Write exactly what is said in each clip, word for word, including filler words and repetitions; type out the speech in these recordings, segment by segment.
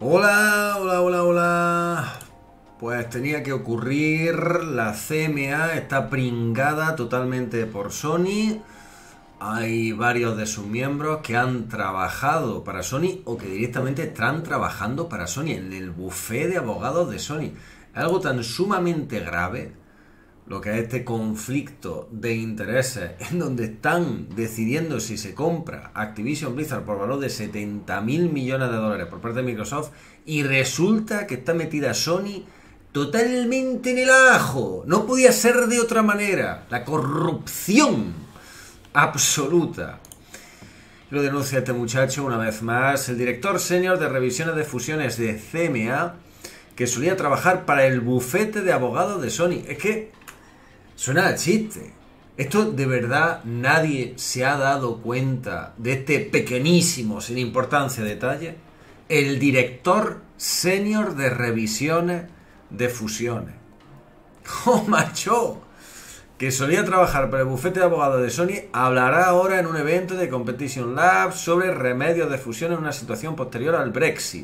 Hola, hola, hola, hola. Pues tenía que ocurrir, la C M A está pringada totalmente por Sony. Hay varios de sus miembros que han trabajado para Sony o que directamente están trabajando para Sony en el bufé de abogados de Sony. Es algo tan sumamente grave lo que es este conflicto de intereses en donde están decidiendo si se compra Activision Blizzard por valor de setenta mil millones de dólares por parte de Microsoft y resulta que está metida Sony totalmente en el ajo. No podía ser de otra manera. La corrupción absoluta. Lo denuncia este muchacho una vez más, el director senior de revisiones de fusiones de C M A, que solía trabajar para el bufete de abogados de Sony. Es que suena a chiste. Esto de verdad nadie se ha dado cuenta de este pequeñísimo, sin importancia detalle. El director senior de revisiones de fusiones. ¡Oh, macho! Que solía trabajar para el bufete de abogados de Sony, hablará ahora en un evento de Competition Labs sobre remedios de fusión en una situación posterior al Brexit.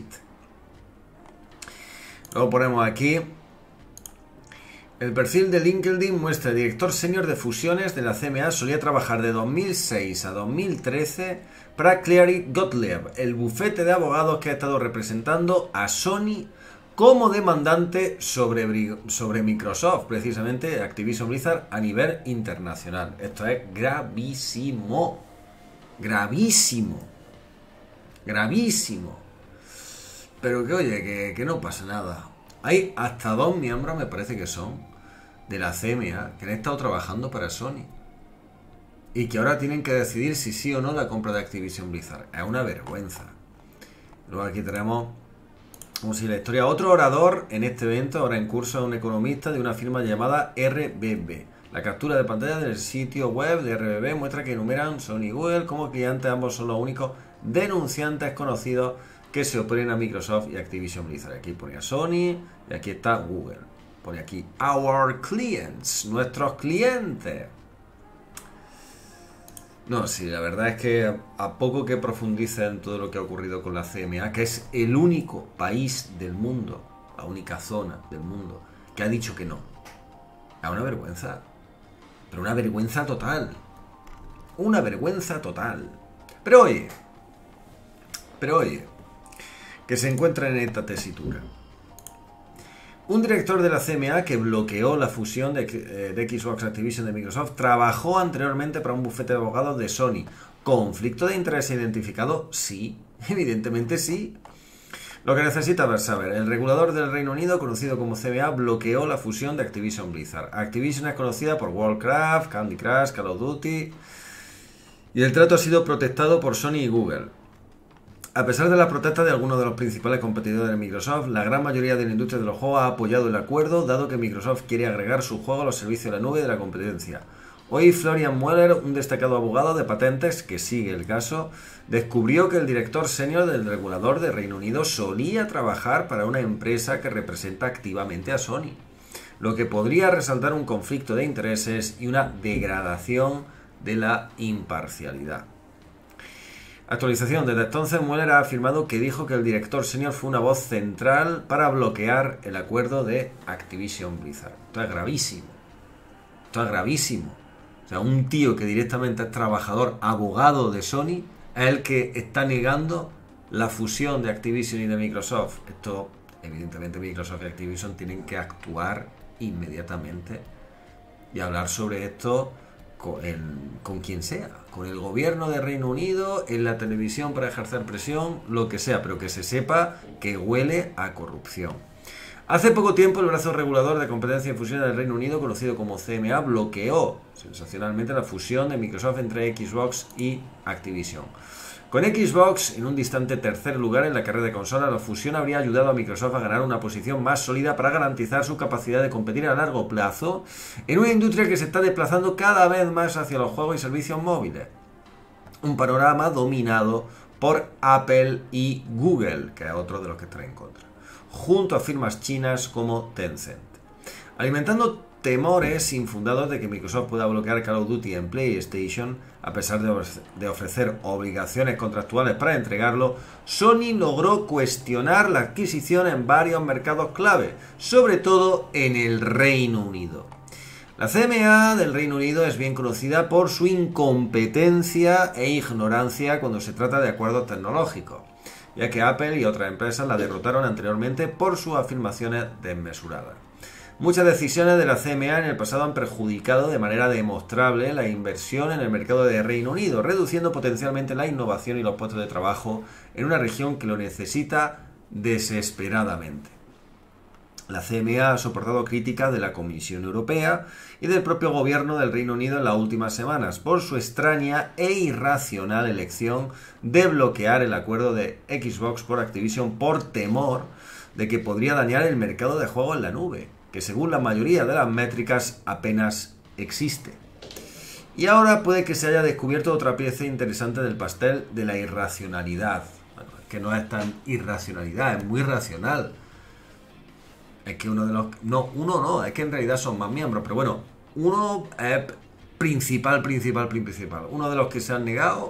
Luego ponemos aquí. El perfil de LinkedIn muestra el director senior de fusiones de la C M A solía trabajar de dos mil seis a dos mil trece para Cleary Gottlieb, el bufete de abogados que ha estado representando a Sony como demandante sobre, sobre Microsoft, precisamente Activision Blizzard a nivel internacional. Esto es gravísimo. Gravísimo. Gravísimo. Pero que oye, que, que no pasa nada. Hay hasta dos miembros, me parece que son, de la C M A que han estado trabajando para Sony y que ahora tienen que decidir si sí o no la compra de Activision Blizzard. Es una vergüenza. Luego aquí tenemos, como si la historia, otro orador en este evento, ahora en curso, es un economista de una firma llamada R B B. La captura de pantalla del sitio web de R B B muestra que enumeran Sony y Google como clientes. Ambos son los únicos denunciantes conocidos que se oponen a Microsoft y Activision Blizzard. Aquí pone a Sony y aquí está Google. Pone aquí our clients, nuestros clientes. No, sí, la verdad es que a poco que profundice en todo lo que ha ocurrido con la C M A, que es el único país del mundo, la única zona del mundo, que ha dicho que no. Es una vergüenza. Pero una vergüenza total. Una vergüenza total. Pero oye, pero oye, que se encuentra en esta tesitura. Un director de la C M A que bloqueó la fusión de, de Xbox Activision de Microsoft trabajó anteriormente para un bufete de abogados de Sony. ¿Conflicto de interés identificado? Sí, evidentemente sí. Lo que necesita saber, el regulador del Reino Unido, conocido como C M A, bloqueó la fusión de Activision Blizzard. Activision es conocida por Warcraft, Candy Crush, Call of Duty, y el trato ha sido protestado por Sony y Google. A pesar de la protesta de algunos de los principales competidores de Microsoft, la gran mayoría de la industria de los juegos ha apoyado el acuerdo, dado que Microsoft quiere agregar su juego a los servicios de la nube de la competencia. Hoy Florian Mueller, un destacado abogado de patentes que sigue el caso, descubrió que el director senior del regulador de Reino Unido solía trabajar para una empresa que representa activamente a Sony, lo que podría resaltar un conflicto de intereses y una degradación de la imparcialidad. Actualización. Desde entonces, Mueller ha afirmado que dijo que el director senior fue una voz central para bloquear el acuerdo de Activision Blizzard. Esto es gravísimo. Esto es gravísimo. O sea, un tío que directamente es trabajador, abogado de Sony, es el que está negando la fusión de Activision y de Microsoft. Esto, evidentemente, Microsoft y Activision tienen que actuar inmediatamente y hablar sobre esto Con, el, con quien sea, con el gobierno de Reino Unido, en la televisión para ejercer presión, lo que sea, pero que se sepa que huele a corrupción. Hace poco tiempo el brazo regulador de competencia y fusión del Reino Unido, conocido como C M A, bloqueó sensacionalmente la fusión de Microsoft entre Xbox y Activision. Con Xbox en un distante tercer lugar en la carrera de consola, la fusión habría ayudado a Microsoft a ganar una posición más sólida para garantizar su capacidad de competir a largo plazo en una industria que se está desplazando cada vez más hacia los juegos y servicios móviles. Un panorama dominado por Apple y Google, que es otro de los que están en contra, junto a firmas chinas como Tencent. Alimentando temores infundados de que Microsoft pueda bloquear Call of Duty en PlayStation, a pesar de, de ofrecer obligaciones contractuales para entregarlo, Sony logró cuestionar la adquisición en varios mercados clave, sobre todo en el Reino Unido. La C M A del Reino Unido es bien conocida por su incompetencia e ignorancia cuando se trata de acuerdos tecnológicos, ya que Apple y otras empresas la derrotaron anteriormente por sus afirmaciones desmesuradas. Muchas decisiones de la C M A en el pasado han perjudicado de manera demostrable la inversión en el mercado de Reino Unido, reduciendo potencialmente la innovación y los puestos de trabajo en una región que lo necesita desesperadamente. La C M A ha soportado críticas de la Comisión Europea y del propio gobierno del Reino Unido en las últimas semanas por su extraña e irracional elección de bloquear el acuerdo de Xbox por Activision por temor de que podría dañar el mercado de juegos en la nube, que según la mayoría de las métricas apenas existe. Y ahora puede que se haya descubierto otra pieza interesante del pastel de la irracionalidad. Bueno, es que no es tan irracionalidad, es muy racional. Es que uno de los... No, uno no, es que en realidad son más miembros, pero bueno, uno es principal, principal, principal. Uno de los que se han negado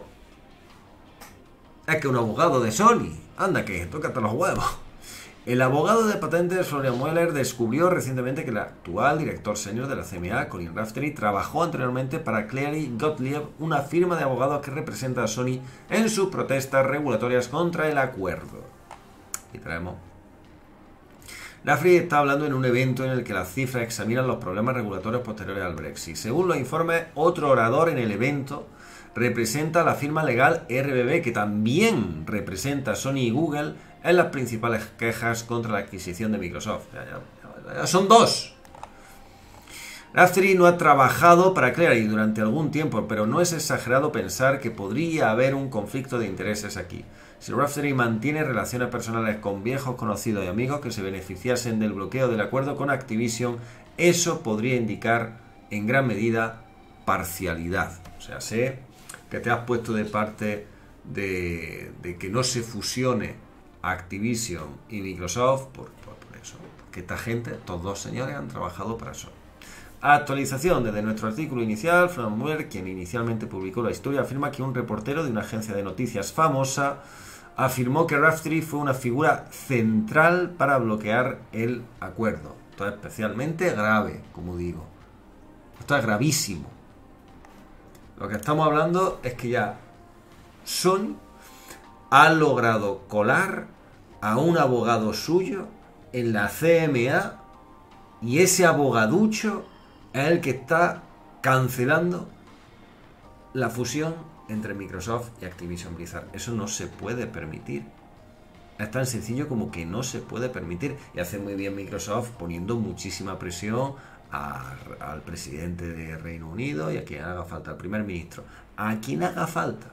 es que un abogado de Sony, anda que, tócate los huevos. El abogado de patentes Florian Mueller descubrió recientemente que el actual director senior de la C M A, Colin Raftery, trabajó anteriormente para Cleary Gottlieb, una firma de abogados que representa a Sony en sus protestas regulatorias contra el acuerdo. Y traemos... Raftery está hablando en un evento en el que las cifras examinan los problemas regulatorios posteriores al Brexit. Según los informes, otro orador en el evento representa a la firma legal R B B, que también representa a Sony y Google en las principales quejas contra la adquisición de Microsoft. Ya, ya, ya, ya son dos. Raftery no ha trabajado para Cleary durante algún tiempo, pero no es exagerado pensar que podría haber un conflicto de intereses aquí. Si Raftery mantiene relaciones personales con viejos conocidos y amigos que se beneficiasen del bloqueo del acuerdo con Activision, eso podría indicar en gran medida parcialidad. O sea, sé que te has puesto de parte de, de que no se fusione Activision y Microsoft por, por, por eso. Que esta gente, estos dos señores, han trabajado para eso. Actualización desde nuestro artículo inicial. Florian Mueller, quien inicialmente publicó la historia, afirma que un reportero de una agencia de noticias famosa afirmó que Raftery fue una figura central para bloquear el acuerdo. Esto es especialmente grave, como digo. Esto es gravísimo. Lo que estamos hablando es que ya Sony ha logrado colar a un abogado suyo en la C M A y ese abogaducho es el que está cancelando la fusión entre Microsoft y Activision Blizzard. Eso no se puede permitir. Es tan sencillo como que no se puede permitir. Y hace muy bien Microsoft poniendo muchísima presión a, al presidente de Reino Unido y a quien haga falta, al primer ministro. A quien haga falta.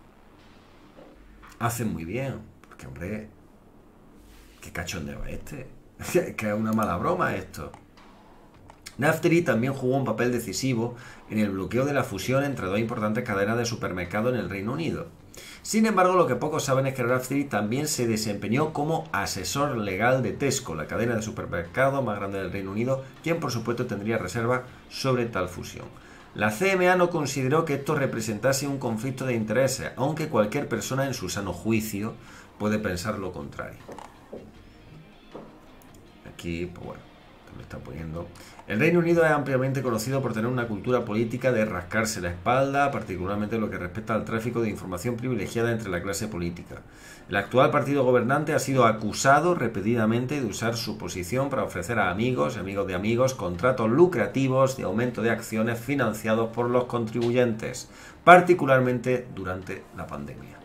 Hace muy bien. Porque, hombre, qué cachondeo es este. Que es una mala broma esto. Raftery también jugó un papel decisivo en el bloqueo de la fusión entre dos importantes cadenas de supermercados en el Reino Unido. Sin embargo, lo que pocos saben es que Raftery también se desempeñó como asesor legal de Tesco, la cadena de supermercados más grande del Reino Unido, quien por supuesto tendría reservas sobre tal fusión. La C M A no consideró que esto representase un conflicto de intereses, aunque cualquier persona en su sano juicio puede pensar lo contrario. Aquí, pues bueno, me está poniendo... El Reino Unido es ampliamente conocido por tener una cultura política de rascarse la espalda, particularmente en lo que respecta al tráfico de información privilegiada entre la clase política. El actual partido gobernante ha sido acusado repetidamente de usar su posición para ofrecer a amigos y amigos de amigos contratos lucrativos de aumento de acciones financiados por los contribuyentes, particularmente durante la pandemia.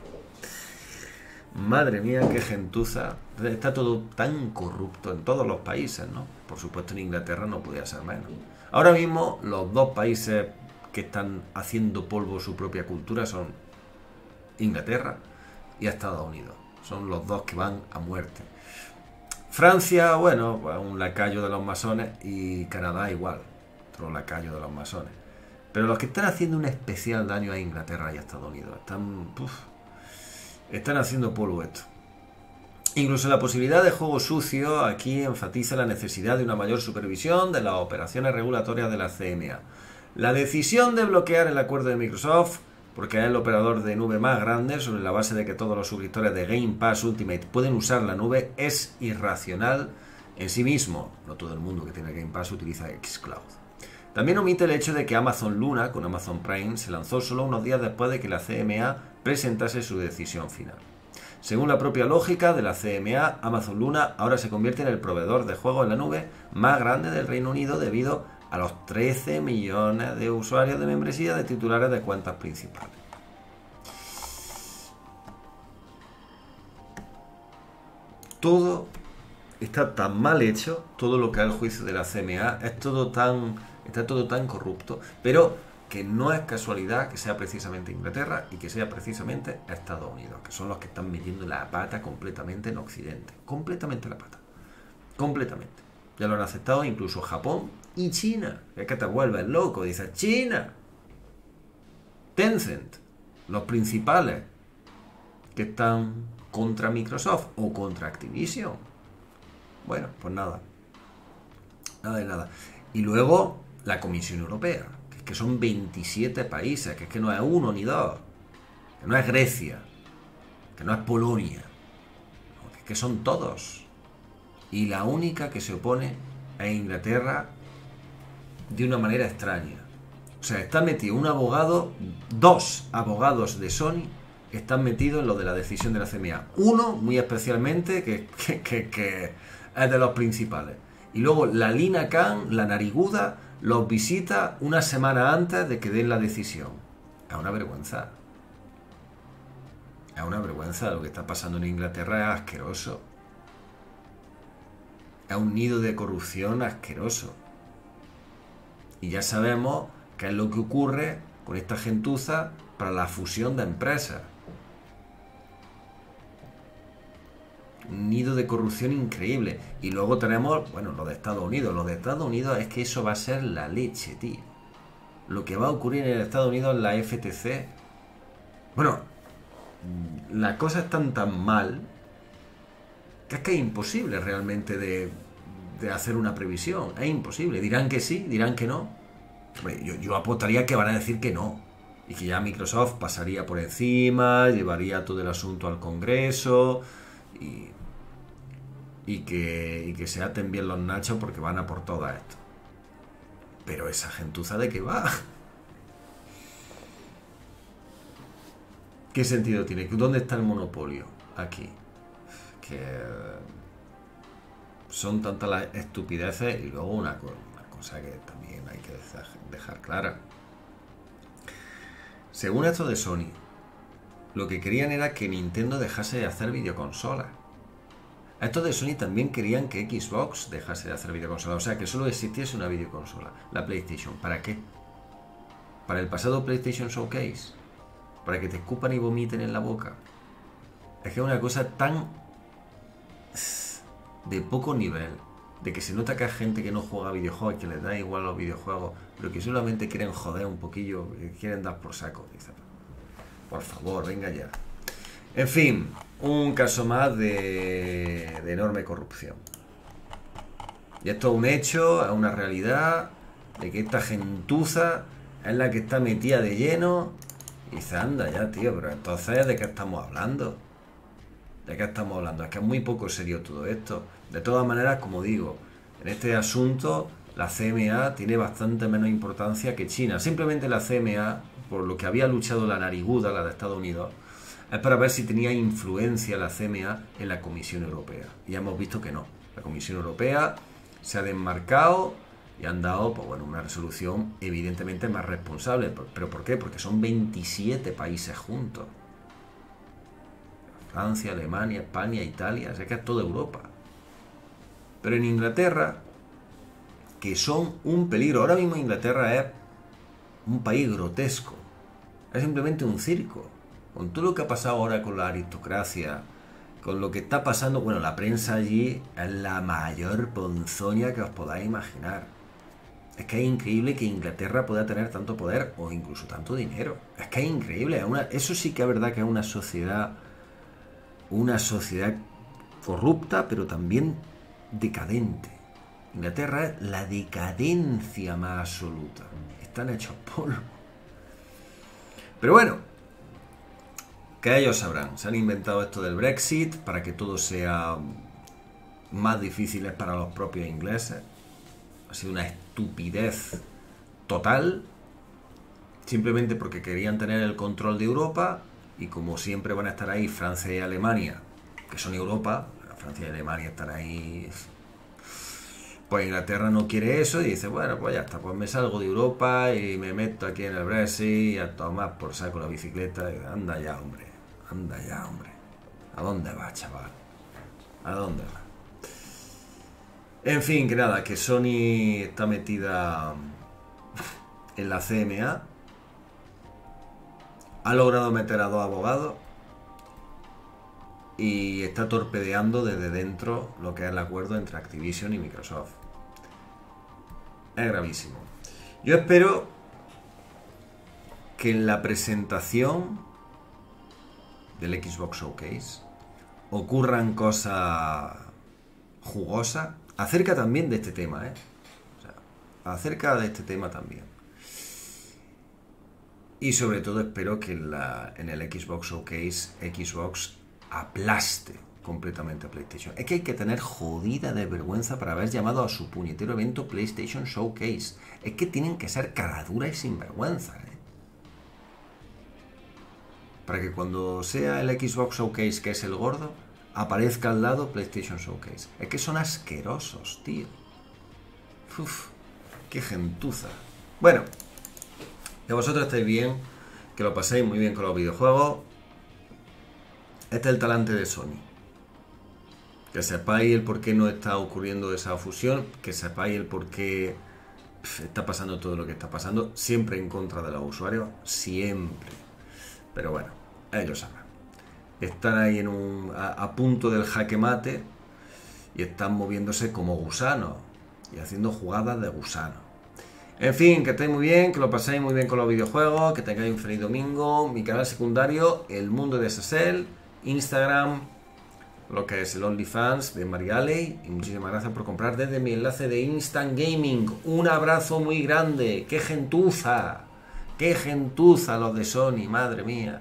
Madre mía, qué gentuza. Está todo tan corrupto en todos los países, ¿no? Por supuesto en Inglaterra no podía ser menos. Ahora mismo los dos países que están haciendo polvo su propia cultura son Inglaterra y Estados Unidos. Son los dos que van a muerte. Francia, bueno, un lacayo de los masones, y Canadá igual, otro lacayo de los masones. Pero los que están haciendo un especial daño a Inglaterra y a Estados Unidos están... Uf, Están haciendo polvo esto. Incluso la posibilidad de juego sucio aquí enfatiza la necesidad de una mayor supervisión de las operaciones regulatorias de la C M A. La decisión de bloquear el acuerdo de Microsoft, porque es el operador de nube más grande, sobre la base de que todos los suscriptores de Game Pass Ultimate pueden usar la nube, es irracional en sí mismo. No todo el mundo que tiene Game Pass utiliza xCloud. También omite el hecho de que Amazon Luna, con Amazon Prime, se lanzó solo unos días después de que la C M A presentase su decisión final. Según la propia lógica de la C M A, Amazon Luna ahora se convierte en el proveedor de juegos en la nube más grande del Reino Unido debido a los trece millones de usuarios de membresía de titulares de cuentas principales. Todo está tan mal hecho, todo lo que es el juicio de la C M A, es todo tan, está todo tan corrupto, pero que no es casualidad que sea precisamente Inglaterra y que sea precisamente Estados Unidos, que son los que están metiendo la pata completamente en Occidente. Completamente la pata. Completamente. Ya lo han aceptado incluso Japón y China. Es que te vuelves loco. Dices, China. Tencent. Los principales que están contra Microsoft o contra Activision. Bueno, pues nada. Nada de nada. Y luego la Comisión Europea. Que son veintisiete países, que es que no es uno ni dos, que no es Grecia, que no es Polonia, que, es que son todos. Y la única que se opone es Inglaterra de una manera extraña. O sea, está metido un abogado, dos abogados de Sony están metidos en lo de la decisión de la C M A. Uno, muy especialmente, que, que, que, que es de los principales. Y luego la Lina Khan, la nariguda, los visita una semana antes de que den la decisión. Es una vergüenza. Es una vergüenza. Lo que está pasando en Inglaterra es asqueroso. Es un nido de corrupción asqueroso. Y ya sabemos qué es lo que ocurre con esta gentuza para la fusión de empresas. Un nido de corrupción increíble. Y luego tenemos, bueno, lo de Estados Unidos. Lo de Estados Unidos es que eso va a ser la leche, tío. Lo que va a ocurrir en Estados Unidos en la F T C. Bueno, las cosas están tan mal que es que es imposible realmente de, de hacer una previsión. Es imposible. Dirán que sí, dirán que no. Hombre, yo, yo apostaría que van a decir que no. Y que ya Microsoft pasaría por encima, llevaría todo el asunto al Congreso y... Y que, y que se aten bien los nachos porque van a por todo esto. Pero esa gentuza, ¿de qué va? ¿Qué sentido tiene? ¿Dónde está el monopolio? Aquí. Que son tantas las estupideces. Y luego una, una cosa que también hay que dejar clara. Según esto de Sony, lo que querían era que Nintendo dejase de hacer videoconsolas. Estos de Sony también querían que Xbox dejase de hacer videoconsola, o sea, que solo existiese una videoconsola, la PlayStation. ¿Para qué? ¿Para el pasado PlayStation Showcase? ¿Para que te escupan y vomiten en la boca? Es que es una cosa tan de poco nivel, de que se nota que hay gente que no juega videojuegos y que les da igual los videojuegos, pero que solamente quieren joder un poquillo, que quieren dar por saco. Dice, por favor, venga ya. En fin, un caso más de, de enorme corrupción. Y esto es un hecho, es una realidad, de que esta gentuza es la que está metida de lleno. Y dice, anda ya, tío, pero entonces, ¿de qué estamos hablando? ¿De qué estamos hablando? Es que es muy poco serio todo esto. De todas maneras, como digo, en este asunto la C M A tiene bastante menos importancia que China. Simplemente la C M A, por lo que había luchado la nariguda, la de Estados Unidos, es para ver si tenía influencia la C M A en la Comisión Europea. Y ya hemos visto que no. La Comisión Europea se ha desmarcado y han dado, pues bueno, una resolución evidentemente más responsable. ¿Pero por qué? Porque son veintisiete países juntos. Francia, Alemania, España, Italia, o sea que es toda Europa. Pero en Inglaterra, que son un peligro. Ahora mismo Inglaterra es un país grotesco. Es simplemente un circo. Con todo lo que ha pasado ahora con la aristocracia, con lo que está pasando, bueno, la prensa allí es la mayor ponzoña que os podáis imaginar. Es que es increíble que Inglaterra pueda tener tanto poder o incluso tanto dinero. Es que es increíble. Es una, eso sí que es verdad que es una sociedad, una sociedad corrupta, pero también decadente. Inglaterra es la decadencia más absoluta. Están hechos polvo. Pero bueno, que ellos sabrán. Se han inventado esto del Brexit para que todo sea más difícil para los propios ingleses. Ha sido una estupidez total. Simplemente porque querían tener el control de Europa. Y como siempre van a estar ahí Francia y Alemania, que son Europa, Francia y Alemania están ahí. Pues Inglaterra no quiere eso y dice, bueno, pues ya está, pues me salgo de Europa y me meto aquí en el Brexit y a tomar por saco la bicicleta. Y anda ya, hombre, anda ya, hombre. ¿A dónde va, chaval? ¿A dónde va? En fin, que nada, que Sony está metida en la C M A. Ha logrado meter a dos abogados y está torpedeando desde dentro lo que es el acuerdo entre Activision y Microsoft. Es gravísimo. Yo espero que en la presentación del Xbox Showcase ocurran cosas jugosas acerca también de este tema, ¿eh? O sea, acerca de este tema también. Y sobre todo espero que en, la, en el Xbox Showcase Xbox aplaste completamente a PlayStation. Es que hay que tener jodida de vergüenza para haber llamado a su puñetero evento PlayStation Showcase. Es que tienen que ser caraduras y sinvergüenza, ¿eh? Para que cuando sea el Xbox Showcase, que es el gordo, aparezca al lado PlayStation Showcase. Es que son asquerosos, tío. Uf, qué gentuza. Bueno, que vosotros estéis bien, que lo paséis muy bien con los videojuegos. Este es el talante de Sony. Que sepáis el por qué no está ocurriendo esa fusión, que sepáis el por qué está pasando todo lo que está pasando, siempre en contra de los usuarios, siempre. Pero bueno, ellos sabrán. Están ahí en un, a, a punto del jaque mate y están moviéndose como gusanos y haciendo jugadas de gusano. En fin, que estéis muy bien, que lo paséis muy bien con los videojuegos, que tengáis un feliz domingo. Mi canal secundario, El Mundo de Sasel, Instagram, lo que es el OnlyFans de Marialey. Y muchísimas gracias por comprar desde mi enlace de Instant Gaming. Un abrazo muy grande. ¡Qué gentuza! ¡Qué gentuza los de Sony! ¡Madre mía!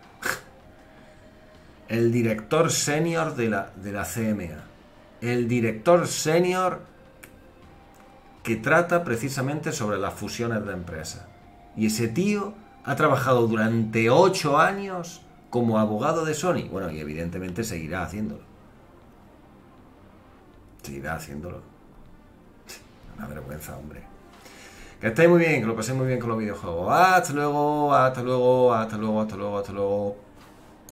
El director senior de la, de la C M A. El director senior que trata precisamente sobre las fusiones de empresas. Y ese tío ha trabajado durante ocho años como abogado de Sony. Bueno, y evidentemente seguirá haciéndolo. Seguirá haciéndolo. Una vergüenza, hombre. Que estéis muy bien, que lo paséis muy bien con los videojuegos. Hasta luego, hasta luego, hasta luego, hasta luego, hasta luego.